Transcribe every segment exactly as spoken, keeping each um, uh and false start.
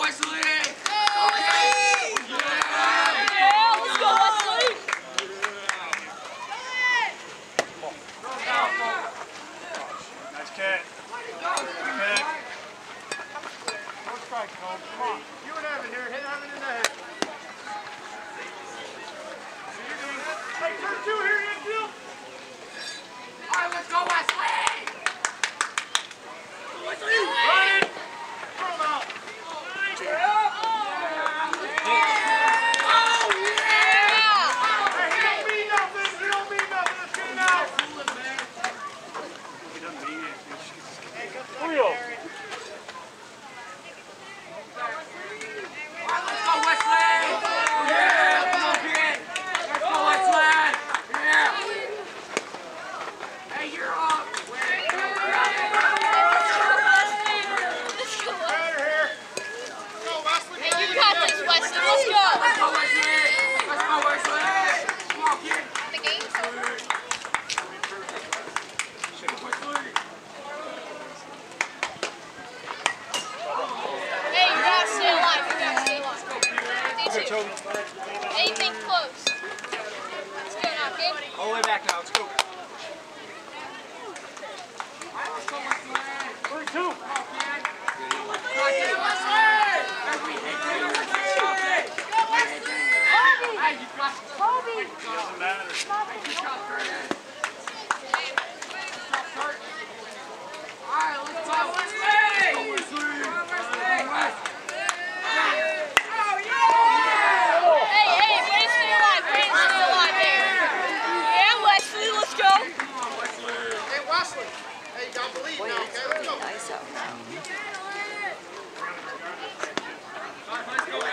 Wesley! Nice cat. Cat. One strike, Cole. Come on. You and Evan here. Hit Evan in the head. Hey, turn two here, infield. All right, let's go, Wesley! Wesley! Run it. Throw him out. Anything close. Let's go now, kid. All the way back now. Let's go. Three, two. Doesn't matter. Alright, let's go. Hey, y'all believe now, okay? Let's go. Nice out now. Let's go,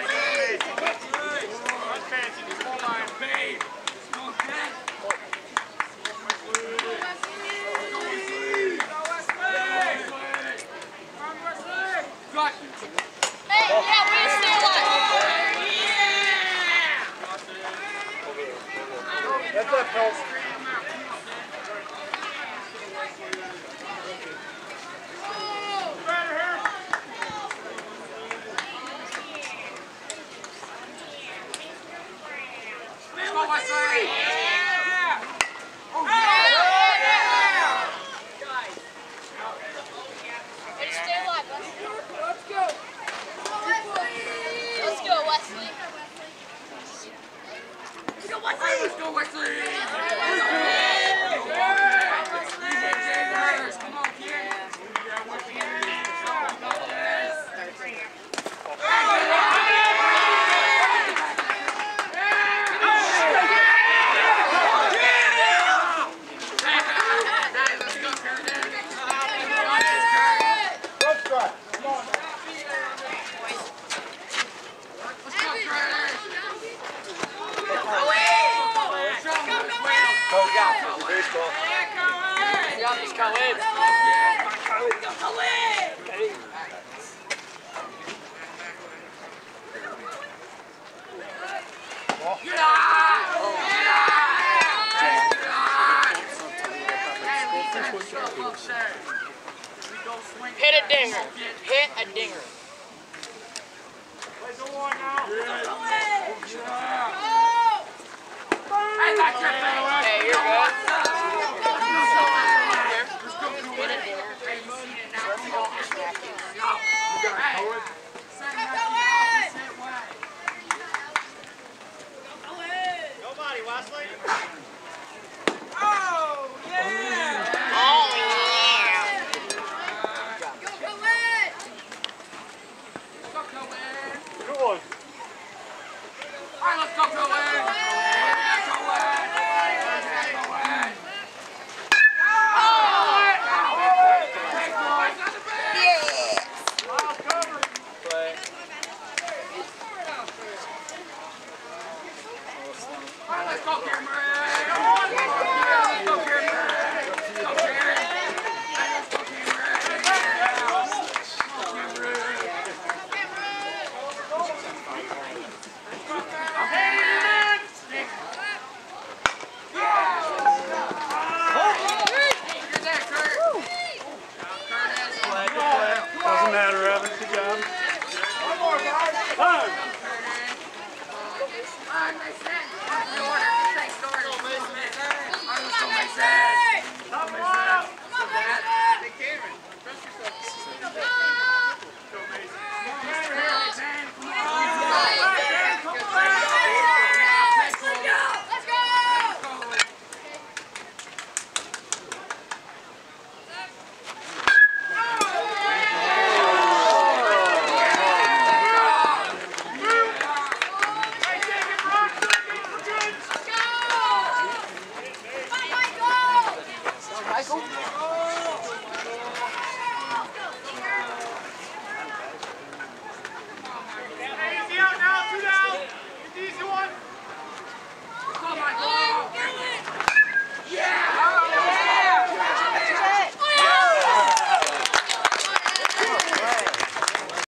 babe. Hey, yeah, we're still alive. That's it, Cole. Let's go, Wesley! Come on, kid! Just come in. Hit a dinger. Hit a dinger. Play the one now. Hey, you're good. Nobody, Wesley. Oh, yeah! Oh, yeah. Good one. All right, let's go, Cohen! Let's go, Cameron! Come on! Let's go, Cameron! Let's go, Cameron! Doesn't matter, Evan. Good job. Nice, Sandy.